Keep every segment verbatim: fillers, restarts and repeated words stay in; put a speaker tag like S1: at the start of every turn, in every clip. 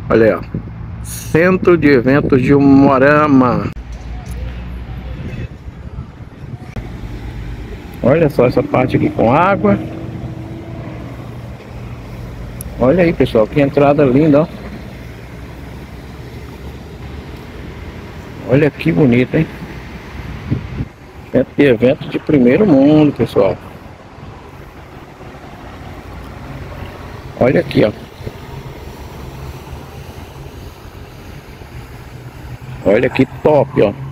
S1: Olha aí, ó. Centro de Eventos de Umuarama. Olha só essa parte aqui com água. Olha aí, pessoal, que entrada linda, ó. Olha que bonito, hein? Centro de eventos de primeiro mundo, pessoal. Olha aqui, ó. Olha que top, ó.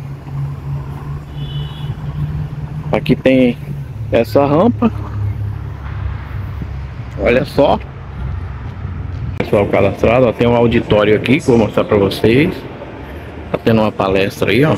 S1: Aqui tem essa rampa. Olha só. Pessoal cadastrado, ó, tem um auditório aqui que eu vou mostrar para vocês. Tá tendo uma palestra aí, ó.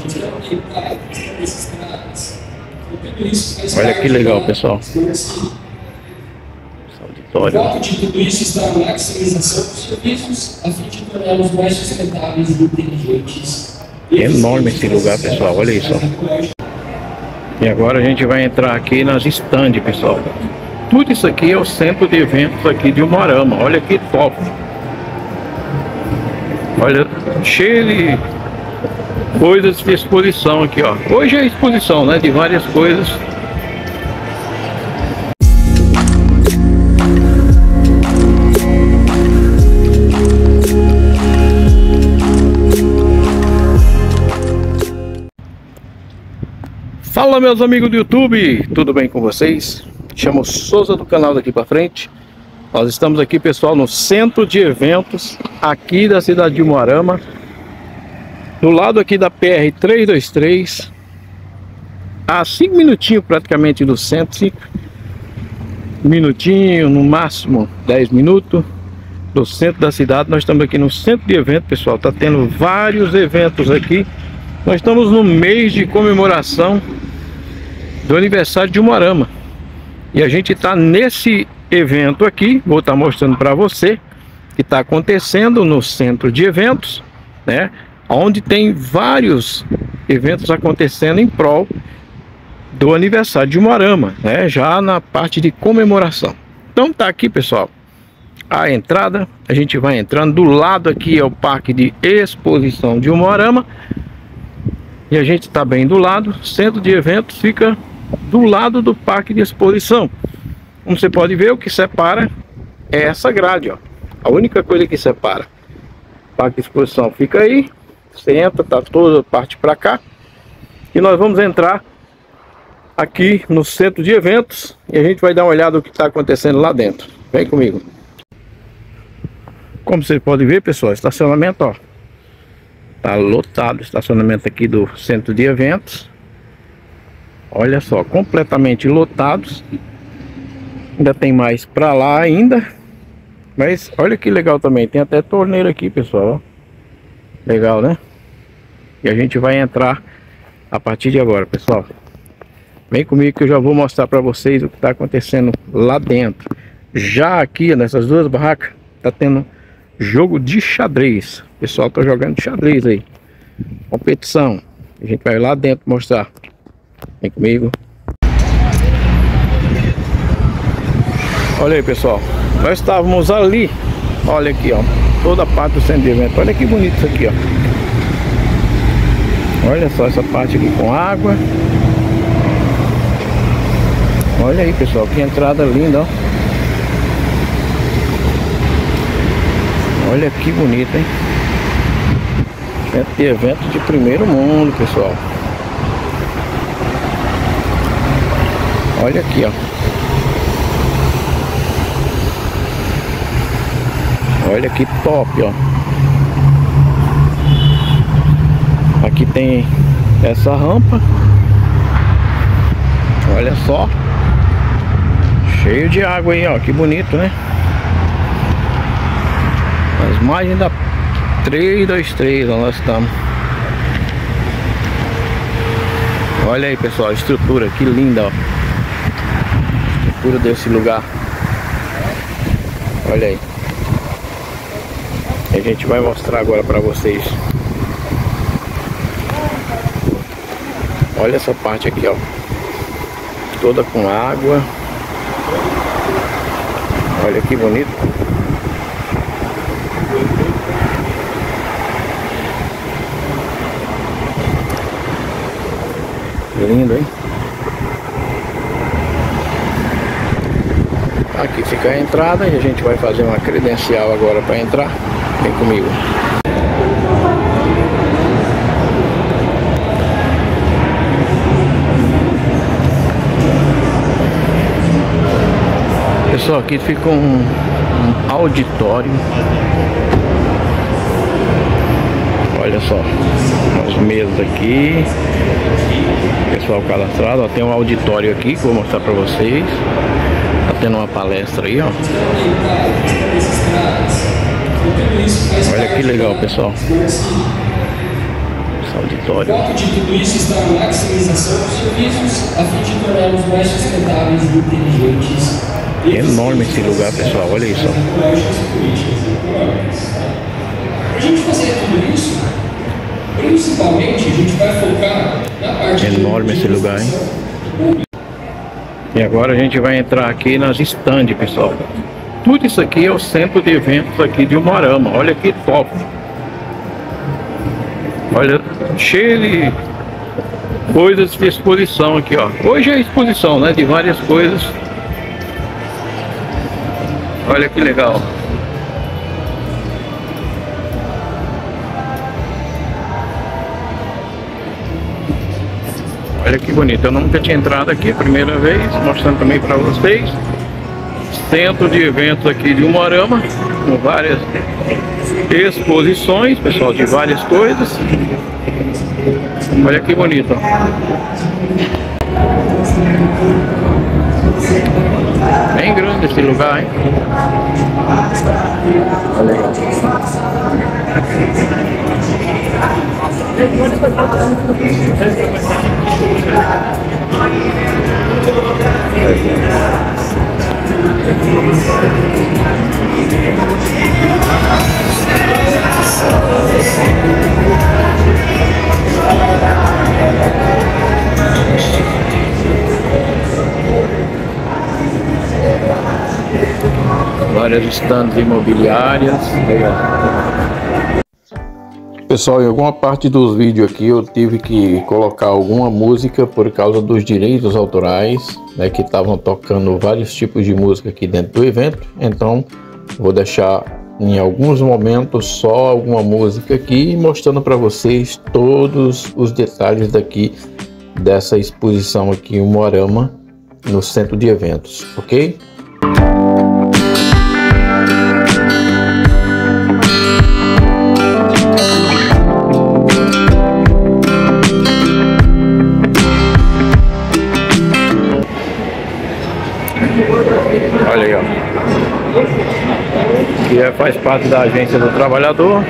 S1: Olha que legal, pessoal. Esse auditório. O foco de tudo isso está na maximização dos serviços, a fim de torná-los mais sustentáveis e inteligentes. É enorme esse lugar, pessoal. Olha isso, ó. E agora a gente vai entrar aqui nas stands, pessoal. Tudo isso aqui é o centro de eventos aqui de Umuarama. Olha que top. Olha, cheio de coisas de exposição aqui, ó. Hoje é exposição, né, de várias coisas. Fala, meus amigos do YouTube, tudo bem com vocês? Chamo Souza do canal Daqui Pra Frente. Nós estamos aqui, pessoal, no centro de eventos aqui da cidade de Umuarama, do lado aqui da P R trezentos e vinte e três, a cinco minutinhos praticamente do centro, cinco minutinhos, no máximo dez minutos do centro da cidade. Nós estamos aqui no centro de eventos, pessoal. Tá tendo vários eventos aqui. Nós estamos no mês de comemoração do aniversário de Umuarama. E a gente está nesse evento aqui, vou estar mostrando para você, que está acontecendo no centro de eventos, né? Onde tem vários eventos acontecendo em prol do aniversário de Umuarama, né? Já na parte de comemoração. Então tá aqui, pessoal, a entrada. A gente vai entrando. Do lado aqui é o parque de exposição de Umuarama. E a gente está bem do lado. Centro de eventos fica do lado do parque de exposição. Como você pode ver, o que separa é essa grade, ó. A única coisa que separa. O parque de exposição fica aí. Você entra, tá toda a parte para cá. E nós vamos entrar aqui no centro de eventos. E a gente vai dar uma olhada no que está acontecendo lá dentro. Vem comigo. Como você pode ver, pessoal, estacionamento, ó. Tá lotado o estacionamento aqui do centro de eventos. Olha só, completamente lotados. Ainda tem mais pra lá ainda. Mas olha que legal também. Tem até torneira aqui, pessoal, ó. Legal, né? E a gente vai entrar a partir de agora, pessoal. Vem comigo que eu já vou mostrar pra vocês o que tá acontecendo lá dentro. Já aqui nessas duas barracas tá tendo jogo de xadrez. O pessoal tá jogando xadrez aí. Competição. A gente vai lá dentro mostrar. Vem comigo. Olha aí, pessoal. Nós estávamos ali. Olha aqui, ó. Toda a parte do centro de evento. Olha que bonito isso aqui, ó. Olha só essa parte aqui com água. Olha aí, pessoal. Que entrada linda, ó. Olha que bonito, hein? Centro de eventos de primeiro mundo, pessoal. Olha aqui, ó. Olha que top, ó. Aqui tem essa rampa. Olha só. Cheio de água aí, ó. Que bonito, né? As margens da trezentos e vinte e três, onde nós estamos. Olha aí, pessoal, a estrutura, que linda, ó. A estrutura desse lugar. Olha aí. A gente vai mostrar agora para vocês. Olha essa parte aqui, ó. Toda com água. Olha que bonito. Lindo, hein? Aqui fica a entrada e a gente vai fazer uma credencial agora para entrar. Vem comigo. Pessoal, aqui fica um, um auditório. Olha só, as mesas aqui, pessoal cadastrado. Ó, tem um auditório aqui que eu vou mostrar para vocês. Tá tendo uma palestra aí, ó. Olha que legal, pessoal. Esse auditório.
S2: O foco de tudo isso está na maximização dos serviços, a fim de torná-los mais sustentáveis e inteligentes.
S1: É enorme esse lugar, pessoal. Olha isso.
S2: Para a gente fazer tudo isso, principalmente a gente vai focar na parte.
S1: É enorme esse lugar, hein? E agora a gente vai entrar aqui nas stands, pessoal. Tudo isso aqui é o centro de eventos aqui de Umuarama. Olha que top. Olha, cheio de coisas de exposição aqui, ó. Hoje é exposição, né? De várias coisas. Olha que legal. Olha que bonito. Eu nunca tinha entrado aqui, a primeira vez, mostrando também para vocês. Centro de eventos aqui de Umuarama, com várias exposições, pessoal, de várias coisas. Olha que bonito. Bem grande esse lugar, hein? Olha aí. Várias estandes imobiliárias. Pessoal, em alguma parte dos vídeos aqui eu tive que colocar alguma música por causa dos direitos autorais, né, que estavam tocando vários tipos de música aqui dentro do evento. Então vou deixar em alguns momentos só alguma música aqui, mostrando para vocês todos os detalhes daqui dessa exposição aqui em Umuarama, no centro de eventos, ok? Olha aí, ó. Que é, faz parte da Agência do Trabalhador.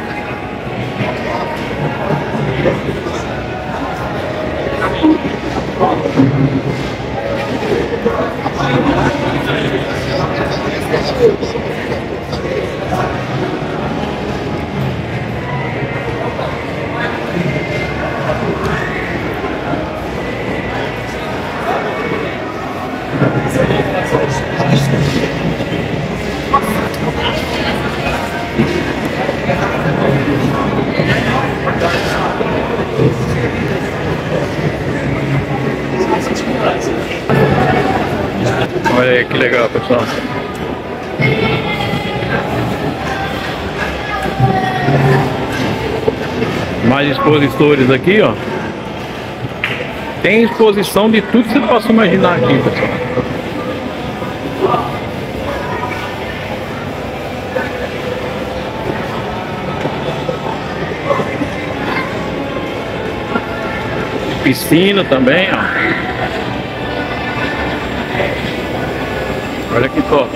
S1: Olha aí que legal, pessoal. Mais expositores aqui, ó. Tem exposição de tudo que você possa imaginar aqui, pessoal. Piscina também, ó. Olha que top.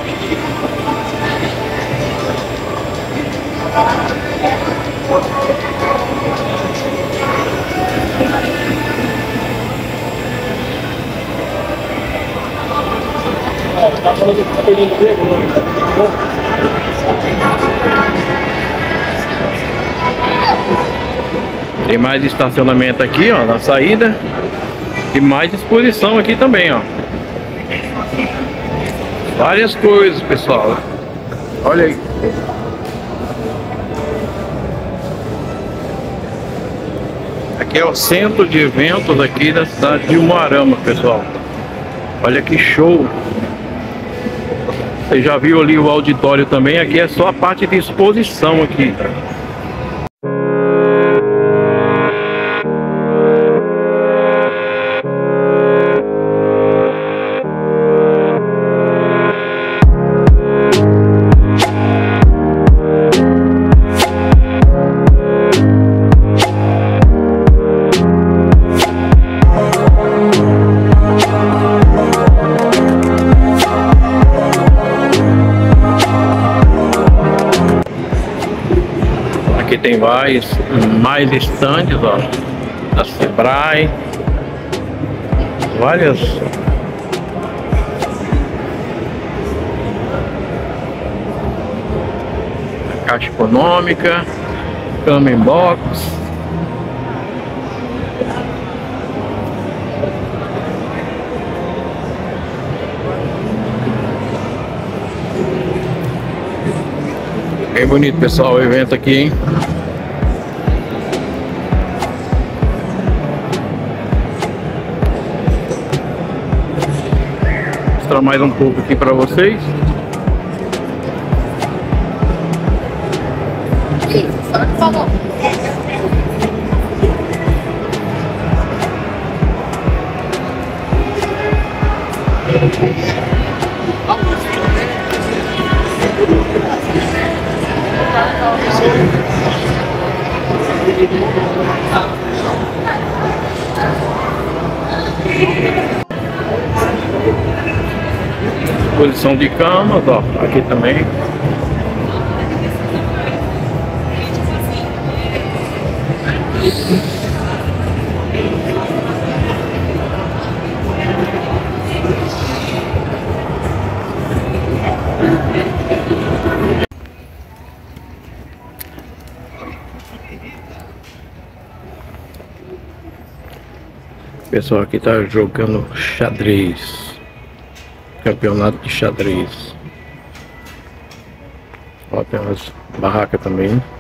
S1: Tem mais estacionamento aqui, ó, na saída. E mais exposição aqui também, ó. Várias coisas, pessoal. Olha aí. Aqui é o centro de eventos aqui da cidade de Umuarama, pessoal. Olha que show! Você já viu ali o auditório também? Aqui é só a parte de exposição aqui. Aqui tem vários mais estandes, ó, da Sebrae, várias. A Caixa Econômica, Cama Box. Bem bonito, pessoal, o evento aqui, hein? Vou mostrar mais um pouco aqui para vocês.
S3: Por favor.
S1: Posição de camas, ó, aqui também. O pessoal aqui tá jogando xadrez. Campeonato de xadrez. Ó, tem umas barracas também.